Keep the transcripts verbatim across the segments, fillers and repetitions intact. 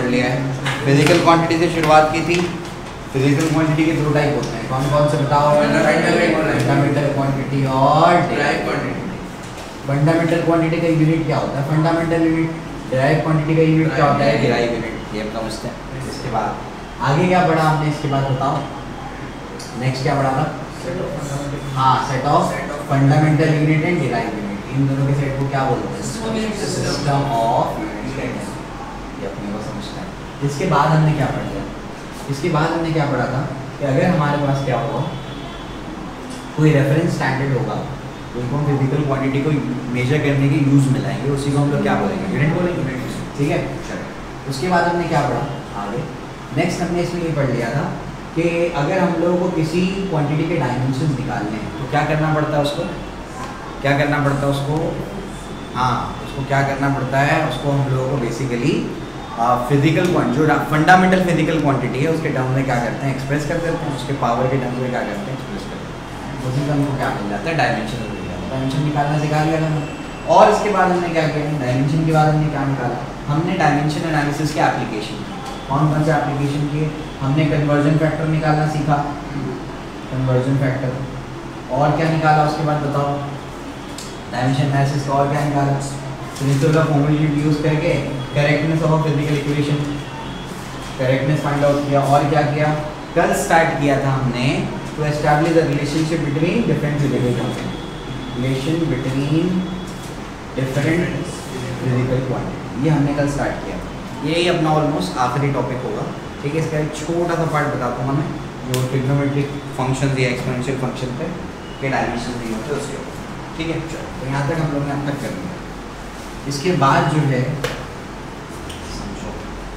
पढ़ लिया है। फिजिकल क्वांटिटी से शुरुआत की थी। फिजिकल क्वांटिटी के दो टाइप होते हैं, कौन कौन से बताओ? फंडामेंटल क्वांटिटी और डिराइव क्वांटिटी। फंडामेंटल क्वांटिटी का यूनिट क्या होता है? Fundamental unit. डिराइव क्वांटिटी का यूनिट क्या होता है? Derive unit. ये हम समझते हैं। इसके बाद आगे क्या पढ़ा हमने? इसके बाद बताओ नेक्स्ट क्या पढ़ा था? हाँ, set of fundamental unit and derive unit. इन दोनों के सेट को क्या बोलते हैं? System of units. ये अपने को समझना है। इसके बाद हमने क्या पढ़ लिया? इसके बाद हमने क्या पढ़ा था कि अगर हमारे पास क्या होगा, कोई रेफरेंस स्टैंडर्ड होगा तो उनको हम फिजिकल क्वांटिटी को मेजर करने के यूज़ में लाएंगे, उसी को हम लोग क्या बोलेंगे? यूनिट बोलेंगे। ठीक है, चलो। उसके बाद हमने क्या पढ़ा आगे? नेक्स्ट हमने इसमें ये पढ़ लिया था कि अगर हम लोगों को किसी क्वांटिटी के डायमेंशंस निकालने हैं तो क्या करना पड़ता है? उसको क्या करना पड़ता है? उसको हाँ उसको क्या करना पड़ता है? उसको हम लोगों को बेसिकली फिजिकल क्वांटिटी, जो फंडामेंटल फिजिकल क्वांटिटी है उसके टर्म में क्या करते हैं? एक्सप्रेस कर देते हैं। उसके पावर के टर्म में क्या करते हैं? एक्सप्रेस करते हैं। उसी का हमको क्या मिल जाता है? डायमेंशन मिल जाता है। डायमेंशन निकालना सिखा लिया हमने। और इसके बाद हमने क्या किया? डायमेंशन के बाद हमने क्या निकाला? हमने डायमेंशन एनालिसिस के एप्लीकेशन किए। कौन कौन से एप्लीकेशन किए? हमने कन्वर्जन फैक्टर निकालना सीखा, कन्वर्जन फैक्टर। और क्या निकाला उसके बाद बताओ? डायमेंशन एनालिसिस का और क्या निकाला? प्रिंसिपल ऑफ होमोजेनिटी यूज करके correctness of physical equation, correctness find out किया। और क्या किया? कल स्टार्ट किया था हमने to establish the relationship between different physical quantity, relation between different physical quantity. ये हमने कल स्टार्ट किया। यही अपना ऑलमोस्ट आखिरी टॉपिक होगा। ठीक है, इसका एक छोटा सा पार्ट बताता हूँ मैं, जो ट्रिग्नोमेट्रिक फंक्शन या एक्सपोनेंशियल फंक्शन पे के डायमेंशन नहीं होते उसके ऊपर। ठीक है, तो यहाँ तक हम लोग ने अब तक कर लिया। इसके बाद जो है समझो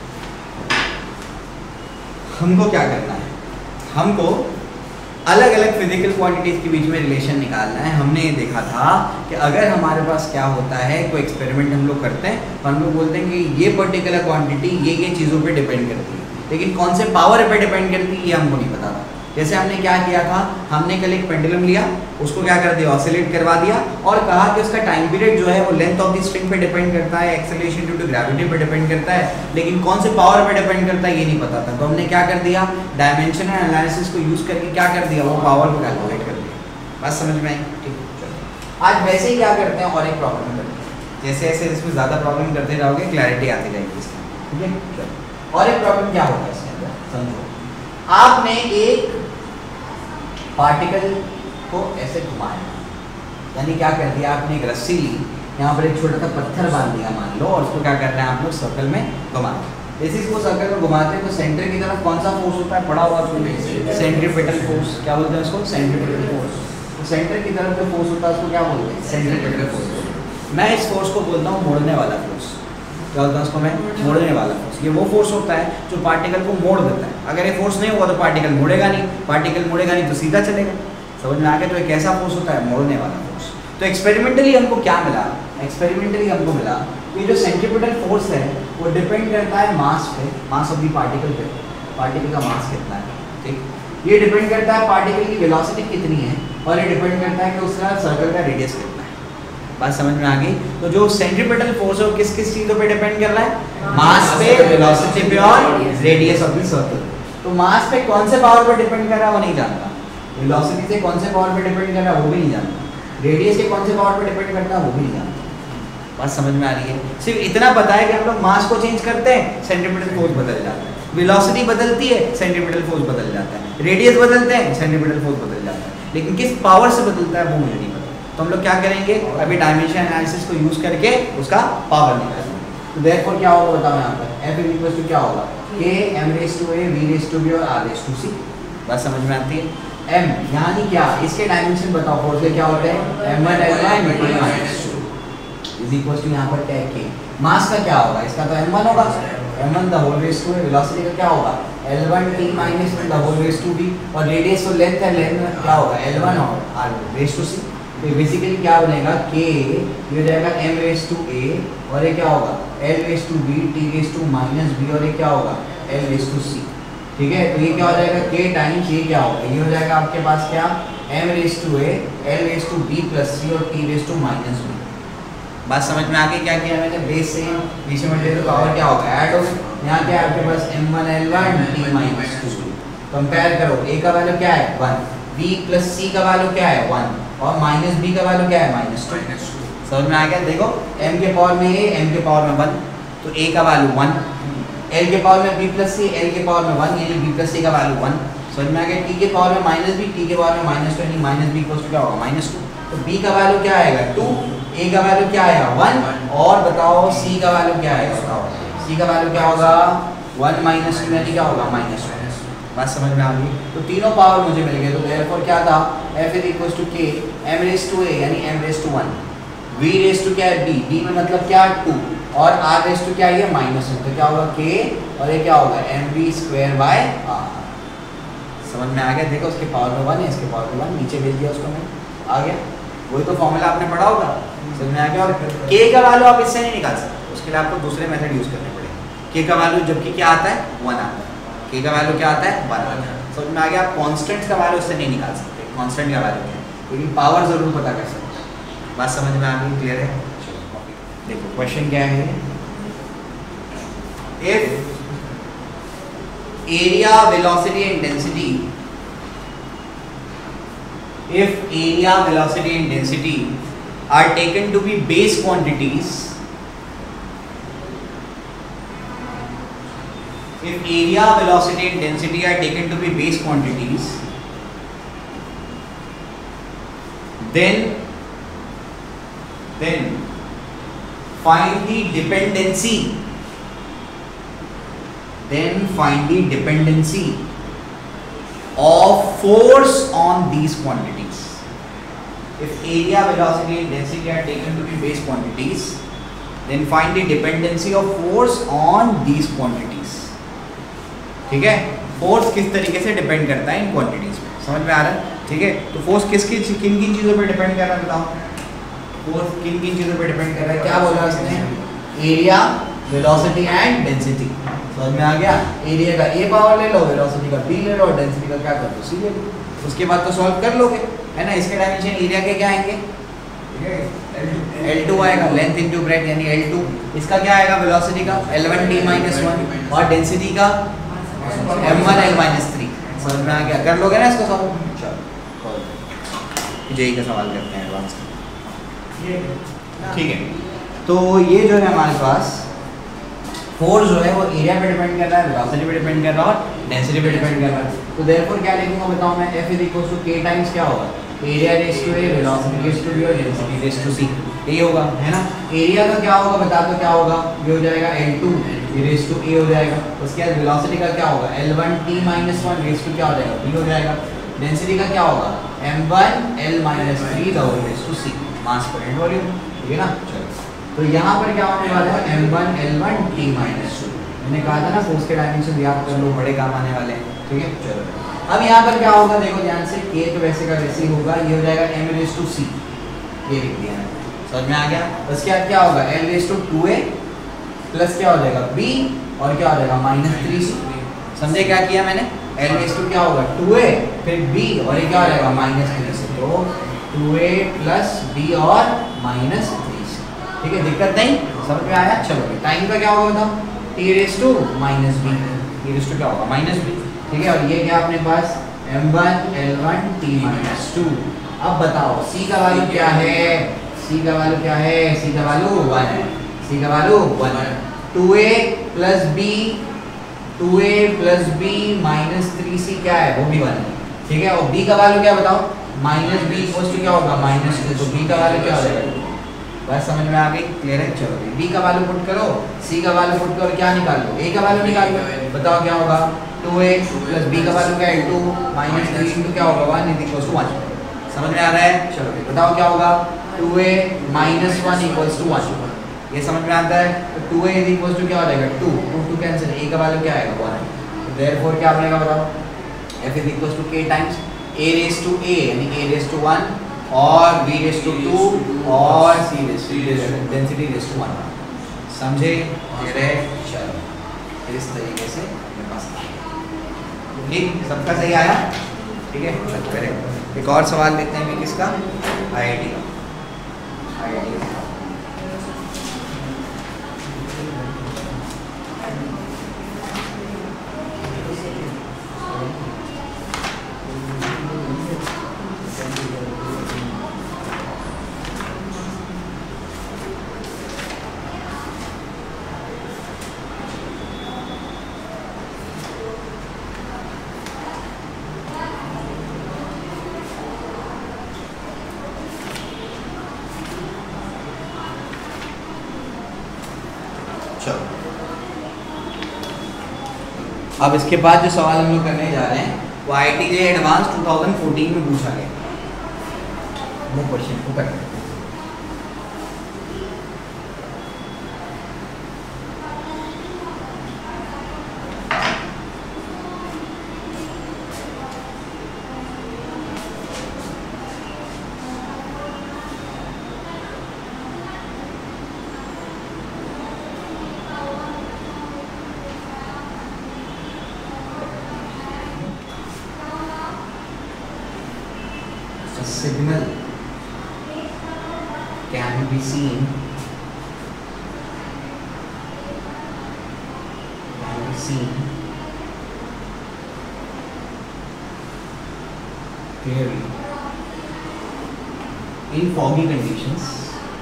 हमको क्या करना है? हमको अलग अलग फिजिकल क्वांटिटीज के बीच में रिलेशन निकालना है। हमने ये देखा था कि अगर हमारे पास क्या होता है, कोई एक्सपेरिमेंट हम लोग करते हैं तो हम लोग बोलते हैं कि ये पर्टिकुलर क्वांटिटी ये ये चीज़ों पे डिपेंड करती है, लेकिन कौन से पावर पे डिपेंड करती है ये हमको नहीं पता था। जैसे हमने क्या किया था, हमने कल एक पेंडुलम लिया, उसको क्या कर दिया? ऑसिलेट करवा दिया और कहा कि उसका टाइम पीरियड जो है वो लेंथ ऑफ द स्ट्रिंग पे डिपेंड करता है, एक्सेलरेशन ड्यू टू ग्रेविटी पे डिपेंड करता है, लेकिन कौन से पावर पे डिपेंड करता है ये नहीं पता था। तो हमने क्या कर दिया? डायमेंशन एनालिसिस को यूज करके क्या कर दिया? वो पावर को कैलकुलेट कर दिया। बात समझ में आई? ठीक, चलो। आज वैसे ही क्या करते हैं और एक प्रॉब्लम करते हैं। जैसे जैसे इसमें ज़्यादा प्रॉब्लम करते जाओगे क्लैरिटी आती जाएगी इसमें। ठीक है, चलो। और एक प्रॉब्लम क्या होगा इसके अंदर समझो। आपने एक पार्टिकल को ऐसे घुमाया, यानी क्या कर दिया? आपने एक रस्सी ली, यहाँ पर एक छोटा सा पत्थर बांध दिया मान लो, और उसको क्या कर रहे हैं आप लोग? सर्कल में घुमाते हैं। जैसे इसको सर्कल में घुमाते हैं तो सेंटर की तरफ कौन सा फोर्स होता है? पड़ा हुआ सेंट्रीपिटल फोर्स। क्या बोलते हैं उसको? Centripetal force. तो सेंटर की तरफ जो फोर्स होता है उसको क्या बोलते हैं? Centripetal force. मैं इस फोर्स को बोलता हूँ मोड़ने वाला फोर्स। क्या बोलता है उसको मैं? मोड़ने वाला फोर्स। ये वो फोर्स होता है जो पार्टिकल को मोड़ देता है। अगर ये फोर्स नहीं हुआ तो पार्टिकल मुड़ेगा नहीं, पार्टिकल मुड़ेगा नहीं तो सीधा चलेगा। समझ में आ गया? तो एक ऐसा फोर्स होता है मोड़ने वाला फोर्स। तो एक्सपेरिमेंटली हमको क्या मिला? एक्सपेरिमेंटली हमको मिला कि जो सेंट्रीपिटल फोर्स है वो डिपेंड करता है मास पे, मास ऑफ द पार्टिकल पे। पार्टिकल का मास कितना है? ठीक, ये डिपेंड करता है पार्टिकल की वेलोसिटी कितनी है, और ये डिपेंड करता है कि उसका सर्कल का रेडियस कितना है। बात समझ में आ गई? तो जो सेंट्रीपिटल फोर्स है वो किस किस चीज़ों पे डिपेंड कर रहा है? मास पे, वेलोसिटी पे और रेडियस ऑफ द सर्कल। तो मास पे कौन से पावर पे डिपेंड कर रहा है वो नहीं जानता, वेलोसिटी से कौन से पावर पे डिपेंड कर रहा है वो भी नहीं जानता, रेडियस के कौन से पावर पे डिपेंड करता है वो भी नहीं जानता। बात समझ में आ रही है? सिर्फ इतना पता है कि हम लोग मास को चेंज करते हैं, सेंट्रीपिटल फोर्स बदल जाता है, वेलोसिटी बदलती है, सेंट्रीपिटल फोर्स बदल जाता है, रेडियस बदलते हैं, सेंट्रीपिटल फोर्स बदल जाता है, लेकिन किस पावर से बदलता है वो मुझे नहीं पता। तो हम लोग क्या करेंगे? अभी डायमेंशन एनालिसिस को यूज करके उसका पावर निकालेंगे। तो देयरफॉर क्या होगा बताओ यहाँ पर? F इज इक्वल टू क्या होगा? K m raise to a v raise to b और r रेज़ टू c। बात समझ में आती है? m यानी क्या? इसके डायमेंशन बताओ फोर्स के क्या होते हैं? m one l one metre minus two is equal to यहाँ पर क्या है? K। मास का क्या होगा? इसका तो m वन होगा, m one the whole raise to a। Velocity का क्या होगा? l one t minus one the whole raise to b। और रेडियस तो लेंथ है, लेंथ क्या होगा? l वन और r रेज़ टू c। तो बेसिकली क्या बनेगा? k ये हो जाएगा m रेज़ टू a, और ये क्या होगा? l raise to b, t raise to minus b, और ये क्या होगा? l raise to c। ठीक है, तो ये क्या हो जाएगा? k टाइम्स ये क्या होगा? ये हो जाएगा आपके पास क्या? m raise to a, l raise to b plus c और t raise to minus b। बात समझ में आ गई? क्या किया मैंने? बेस से बीच में मल्टीप्लाई पावर क्या होगा? ऐड होगा। यहाँ क्या है आपके पास M one L one T minus two. Compare करो, ए का वैल्यू क्या है वन, बी प्लस सी का वैल्यू क्या है वन, और माइनस बी का वैल्यू क्या है माइनस टू। समझ में आ गया? देखो m के पावर में a, m के पावर में वन, तो a का वैल्यू वन, l के पावर में b प्लस c, l के पावर में वन, यानी b प्लस c का वैल्यू वन। समझ में आ गया? t के पावर में माइनस b, t के पावर में माइनस टू, यानी माइनस b इक्वल्स टू क्या होगा माइनस टू। तो b का वैल्यू क्या आएगा टू, a का वैल्यू क्या आएगा वन, और बताओ c का वैल्यू क्या आएगा, बताओ c का वैल्यू क्या होगा वन माइनस टू, यानी क्या होगा माइनस वन। बात समझ में आ गई? तो तीनों पावर मुझे मिल गए। तो देयरफॉर क्या था, f is equals to k m raise to a, यानी m raise to one, v raise to क्या है b, b में मतलब क्या टू, और r रेज़ टू क्या है माइनस वन। तो क्या होगा k, और ये क्या होगा mv स्क्वायर बाय r। समझ में आ गया? देखो उसके पावर में वन है, इसके पावर में वन, नीचे भेज दिया उसको मैंने, आ गया। वही तो फॉर्मूला आपने पढ़ा होगा, समझ में आ गया? और k का वैल्यू आप इससे नहीं निकाल सकते, उसके लिए आपको दूसरे मेथड यूज करने पड़ेंगे। k का वैल्यू जबकि क्या आता है वन आता है, k का वैल्यू क्या आता है वन आता है। समझ में आ गया? आप कांस्टेंट का वैल्यू उससे नहीं निकाल सकते, कांस्टेंट का वैल्यू क्या है, लेकिन पावर जरूर पता कर सकते हैं। बात समझ में आ गई? क्लियर है? देखो क्वेश्चन क्या है, if area velocity and density if area velocity and density are taken to be base quantities, if area velocity and density are taken to be base quantities, then then find the dependency then find the dependency of force on these quantities. If area, velocity and density are taken to be base quantities, then find the dependency of force on these quantities. ठीक है? Force किस तरीके से depend करता है इन quantities पे, समझ में आ रहा है? ठीक है? तो फोर्स किस किस किन किन चीजों पे डिपेंड कर रहा है बताओ? फोर्स किन किन चीजों पे डिपेंड कर रहा है? क्या बोला उसने? Area, velocity and density. समझ में आ गया? एरिया का a पावर ले लो, वेलोसिटी का b ले लो, और डेंसिटी का क्या कर दो c ले लो। उसके बाद तो सॉल्व कर लोगे, है ना? इसके डायमेंशन एरिया के क्या आएंगे, एल टू आएगा, लेंथ इनटू ब्रेड्थ यानी एल टू। इसका क्या आएगा वेलोसिटी का L one t minus one, और डेंसिटी का M one L minus three. समझ में आ गया? कर लोगे ना इसको सॉल्व? चलो जेई का सवाल करते हैं एडवांस। ठीक है, तो ये जो है हमारे पास फोर्स जो है वो एरिया पे डिपेंड कर रहा है, वेलोसिटी पे डिपेंड कर रहा है, और डेंसिटी पे डिपेंड कर रहा है। तो देयरफॉर क्या लिखूंगा बताओ मैं, F is equal to k times क्या होगा, area raise to a, velocity raise to b, और डेंसिटी रेज़ टू c। यही होगा, है ना? एरिया का क्या होगा बता दो, क्या होगा? ये हो जाएगा L two raise to a हो जाएगा। उसके बाद वेलोसिटी का क्या होगा, L one t minus one raise to क्या हो जाएगा, b हो जाएगा। डेंसिटी का क्या होगा, M one L minus three the whole raise to c, mass per unit volume. ठीक है ना? चलो, तो यहाँ पर क्या होने वाला है, M one L one t minus two. मैंने कहा था ना फोर्स के डायमेंशन याद कर लो, बड़े काम आने वाले हैं। ठीक है? चलो, अब यहाँ पर क्या होगा देखो ध्यान से, k तो वैसे का वैसे ही होगा, ये हो जाएगा m रेज़ टू c, ये लिख दिया है। समझ में आ गया? उसके बाद क्या होगा, l raise to two a plus क्या हो जाएगा b, और क्या हो जाएगा माइनस थ्री c। समझे क्या किया मैंने? l रेज़ टू क्या होगा टू a, फिर b, और ये क्या हो जाएगा माइनस थ्री c। तो टू a प्लस b और माइनस थ्री c। ठीक है? दिक्कत नहीं? समझ में आया? चलो, टाइम का क्या होगा बताओ, t raise to minus b, t raise to क्या होगा माइनस b। ठीक है? और ये क्या अपने पास M one L one t minus two. अब बताओ c का वैल्यू क्या है, c का वैल्यू क्या है, c का वैल्यू वन है, c का वैल्यू वन है। Two a plus b, two a plus b minus three c क्या है, वो भी वन है। ठीक है? और b का वैल्यू क्या बताओ, माइनस b इक्वल्स टू क्या होगा माइनस टू। तो b का वैल्यू क्या हो जाएगा, बस समझ में आ गई? क्लियर है? चलो, b का वैल्यू पुट करो, c का वैल्यू पुट करो, क्या निकाल लो, a का वैल्यू निकाल लो। बताओ क्या होगा, टू a प्लस b का वैल्यू क्या है टू, माइनस थ्री इंटू क्या होगा one is equals to one. समझ में आ रहा है? चलो बताओ क्या होगा, two a minus one equals to one. ये समझ में आता है? तो two a is equals to क्या हो जाएगा two, two two cancel, a का वैल्यू क्या आएगा वन। तो देयरफॉर क्या बनेगा बताओ, f is equals to k times a raise to a यानी a रेज़ टू वन, और b रेज़ टू टू, और c raise to density raise to one. समझे? चलो, इस तरीके से मेरे पास ठीक, सबका सही आया? ठीक है? एक और सवाल लेते हैं किसका, आई आई टी का। आई आई टी अब इसके बाद जो सवाल हम लोग करने जा रहे हैं वो I I T J E advance two thousand fourteen में पूछा गया, वो क्वेश्चन को करते हैं। Signal can be seen can be seen clearly in foggy conditions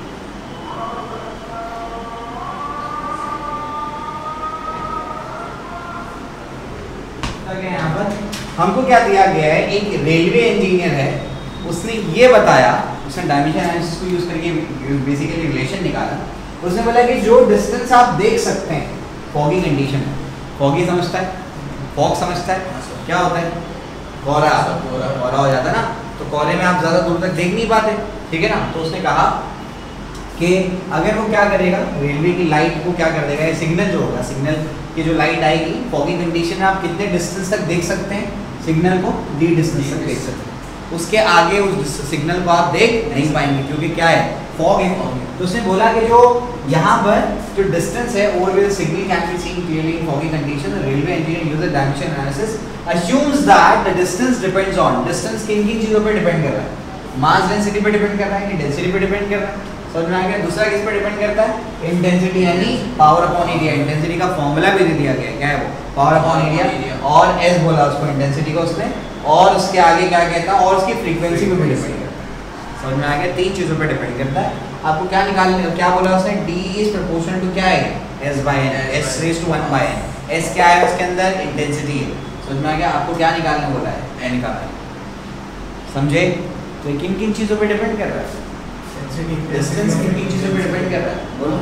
यहाँ पर हमको क्या दिया गया है, एक रेलवे इंजीनियर है, उसने ये बताया, उसने डायमेंशन एनालिसिस को यूज करके बेसिकली रिलेशन निकाला। उसने बोला कि जो डिस्टेंस आप देख सकते हैं फॉगी कंडीशन में, फॉगी समझता है, फॉग समझता है क्या होता है, कोहरा कोहरा हो जाता है ना, तो कोहरे में आप ज़्यादा दूर तक देख नहीं पाते, ठीक है ना। तो उसने कहा कि अगर वो क्या करेगा, रेलवे की लाइट को क्या कर देगा, सिग्नल जो होगा, सिग्नल की जो लाइट आएगी फॉगी कंडीशन में आप कितने डिस्टेंस तक देख सकते हैं, सिग्नल को डी डिस्टेंस तक देख सकते हैं, उसके आगे उस सिग्नल को आप देख नहीं पाएंगे क्योंकि क्या है, फॉग है। तो उसने बोला कि जो यहाँ पर जो डिस्टेंस है over with signal can be seen clearly in foggy condition, railway engineer use dimension analysis assumes that the distance depends on, distance किन किन चीजों पर डिपेंड कर रहा है, मास डेंसिटी पे डिपेंड कर रहा है कि डेंसिटी पे डिपेंड कर रहा है, समझ में आ गया। दूसरा किस पे डिपेंड करता है, इंटेंसिटी यानी पावर अपॉन एरिया, इंटेंसिटी का फॉर्मूला भी दे दिया गया, क्या है वो, पावर अपॉन एरिया, और एस बोला उसको इंटेंसिटी को उसने, और उसके आगे क्या कहता है, और उसकी फ्रीक्वेंसी पे भी डिपेंड करता है, समझ में आ गया। तीन चीज़ों पे डिपेंड करता है। आपको क्या निकालने, क्या बोला उसने, डी इज प्रोपोर्शनल टू क्या है, S by N, S raise to one by N, S क्या है उसके अंदर, इंटेंसिटी है, समझ में आ गया। आपको क्या निकालने बोला है, एन का, समझे। तो किन किन चीज़ों पे डिपेंड कर रहा है, डिस्टेंस किन किन चीज़ों पे डिपेंड कर रहा है, बोलो।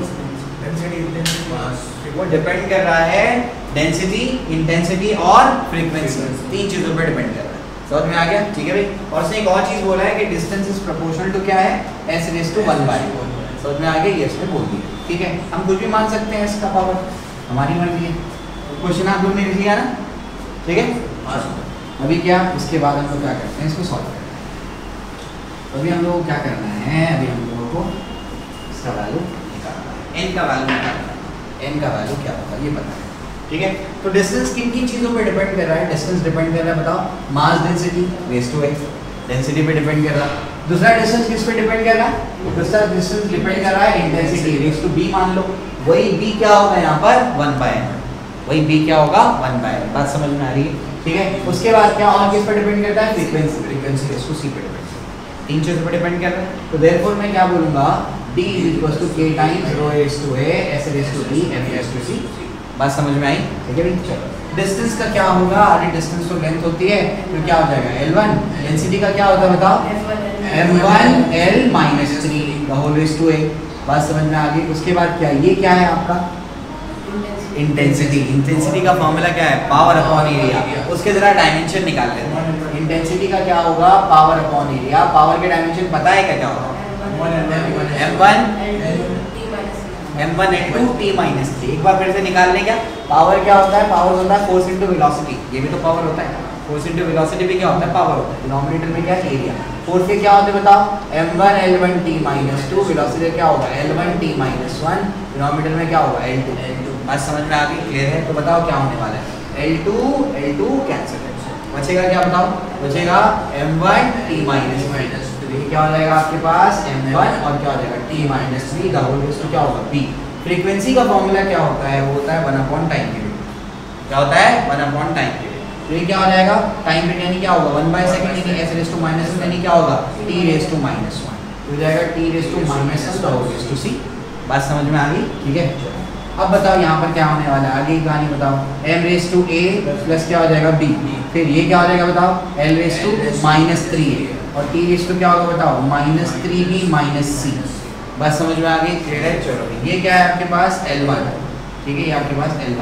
वो डिपेंड कर रहा है डेंसिटी, इंटेंसिटी और फ्रीक्वेंसी, तीन चीज़ों पे डिपेंड कर रहा है, समझ में आ गया, ठीक है भाई। और उसने एक और चीज़ बोला है कि डिस्टेंस इज प्रोपोर्शनल टू क्या है, S raise to one by, समझ में आ गया, ये इसने बोल दिया, ठीक है। हम कुछ भी मान सकते हैं इसका पावर, हमारी मर्जी है। क्वेश्चन आप लोग ने लिख लिया ना, ठीक है। अभी क्या, इसके बाद हम लोग क्या करते हैं, इसको सॉल्व करते हैं। अभी हम लोग को क्या करना है, अभी हम लोगों को इसका वैल्यू निकालना है, एन का वैल्यू निकालना है, एन का वैल्यू क्या होगा ये पता है, ठीक है। तो डिस्टेंस किन किन चीज़ों पे डिपेंड कर रहा है, डिस्टेंस डिपेंड कर रहा है, बताओ, mass density raise to X, density पे डिपेंड कर रहा है। दूसरा डिस्टेंस किस पे डिपेंड कर रहा है, दूसरा डिस्टेंस डिपेंड कर रहा है इंटेंसिटी रेज़ टू बी, मान लो वही बी क्या होगा यहाँ पर, वन बाय एन, वही बी क्या होगा, वन बाय एन, बात समझ में आ रही है, ठीक है। उसके बाद क्या और किस पे डिपेंड करता है, frequency, frequency raise to C पे डिपेंड, तीन चीज़ों पर डिपेंड कर रहा है। तो देयरफॉर मैं क्या बोलूँगा, D is equal to K times rho raised to A S raised to B M raised to C, बात समझ में आई, ठीक है भाई। चलो डिस्टेंस का क्या होगा, अरे डिस्टेंस तो लेंथ होती है, तो क्या हो जाएगा एल वन, डेंसिटी का क्या होता है बताओ, M one L minus three the whole raise to A, बात समझ में आ गई। उसके बाद क्या, ये क्या है आपका इंटेंसिटी, इंटेंसिटी का फॉर्मूला क्या है, पावर अपॉन एरिया, उसके जरा डायमेंशन निकाल लेते हैं। इंटेंसिटी का क्या होगा, पावर अपॉन एरिया, पावर के डायमेंशन पता है क्या क्या होगा, M one M one N two T minus three. एक बार फिर से निकाल लें, क्या पावर क्या होता है, पावर होता है फोर्स इंटू वेलोसिटी, ये भी तो पावर होता है, फोर्स इंटू वेलोसिटी भी क्या होता है, पावर होता है। डिनोमिनेटर में क्या है, एरिया, फोर्स के क्या होते हैं बताओ, M one L one T minus two, velocity क्या होगा L one T minus one, denominator में क्या होगा एल टू, बात समझ में आ गई, क्लियर है। तो बताओ क्या होने वाला है, L two L two cancel, बचेगा क्या बताओ, बचेगा M one T minus minus, तो ये क्या हो जाएगा आपके पास एम वन और क्या हो जाएगा T minus three, the whole raise to क्या होगा बी। फ्रीक्वेंसी का फॉर्मूला क्या होता है, वो होता है वन अपॉन टाइम पीरियड, क्या होता है वन अपॉन टाइम पीरियड। तो ये क्या हो जाएगा, टाइम पीरियड यानी क्या होगा, वन बाय सेकंड यानी S raise to minus one यानी क्या होगा, T raise to minus one, हो जाएगा T raise to minus one the whole raise to C, बात समझ में आ गई, ठीक है। अब बताओ यहाँ पर क्या होने वाला है, आगे की कहानी बताओ, m raise to a plus क्या हो जाएगा b, फिर ये क्या हो जाएगा बताओ, l raise to minus three a, और t रेज़ टू क्या होगा बताओ, minus three b minus c, बस समझ में आ गई, क्लियर है। चलो ये क्या है आपके पास एल वन, ठीक है, ये आपके पास एल वन,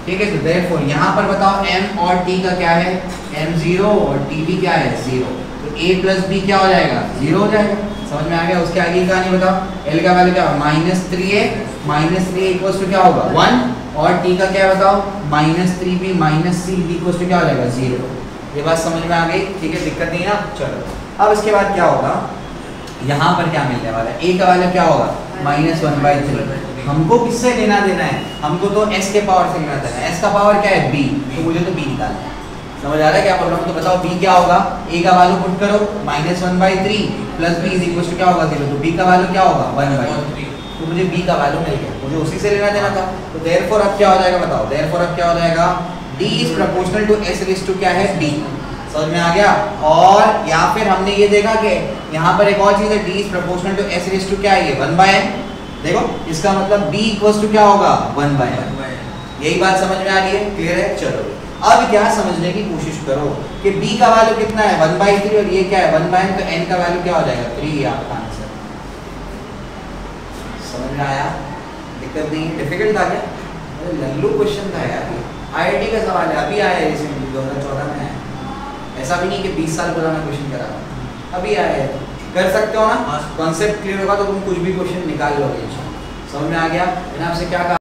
ठीक है। तो देयरफॉर यहाँ पर बताओ m और t का क्या है, m जीरो और t भी क्या है जीरो, तो a प्लस b क्या हो जाएगा जीरो हो जाएगा। समझ में आ गया। उसके आगे का नहीं बताओ, l का वैल्यू क्या होगा minus three A, minus three equals to क्या होगा वन, और t का क्या बताओ minus three B minus C equals to क्या हो जाएगा जीरो। ये बात समझ में आ गई, ठीक है, दिक्कत नहीं ना। चलो अब इसके बाद क्या होगा, यहाँ पर क्या मिलने वाला है, a का वैल्यू क्या होगा माइनस वन बाई थ्री। हमको किससे लेना देना है, हमको तो s के पावर से लेना देना है। s का पावर क्या है b, तो मुझे तो b निकालना है। समझ आ रहा है क्या बोल रहा हूँ। तो बताओ b क्या होगा, a का वैल्यू पुट करो minus one by three plus B is equal to क्या होगा जीरो, तो b का वैल्यू क्या होगा वन बाई थ्री, तो मुझे b का वैल्यू मिल गया, मुझे उसी से लेना देना था। तो देयरफॉर अब क्या हो जाएगा बताओ, देयरफॉर अब क्या हो जाएगा d is proportional to s raise to क्या है b। समझ में आ गया। और या फिर हमने ये देखा कि यहाँ पर एक और चीज है, d is proportional to s raise to क्या है ये वन बाय n। देखो इसका मतलब b इक्वल्स टू क्या होगा वन बाय n। यही बात समझ में आ रही है, क्लियर है। चलो अब क्या समझने की कोशिश करो कि b का वैल्यू कितना है वन बाई थ्री और ये क्या है वन बाय n, तो n का वैल्यू क्या हो जाएगा थ्री, आपका आंसर। समझ में आया, दिक्कत नहीं, डिफिकल्ट था क्या, अरे लल्लू क्वेश्चन था यार, आई आई टी का सवाल है, अभी आया है रिसेंटली दो हज़ार चौदह में आया, ऐसा भी नहीं कि बीस साल पुराना क्वेश्चन करा, अभी आया है। कर सकते हो ना, कॉन्सेप्ट क्लियर होगा तो तुम कुछ भी क्वेश्चन निकाल लोगे। समझ में आ गया। मैंने आपसे क्या कहा